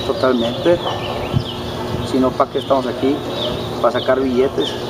totalmente. Si no, ¿para qué estamos aquí? Para sacar billetes.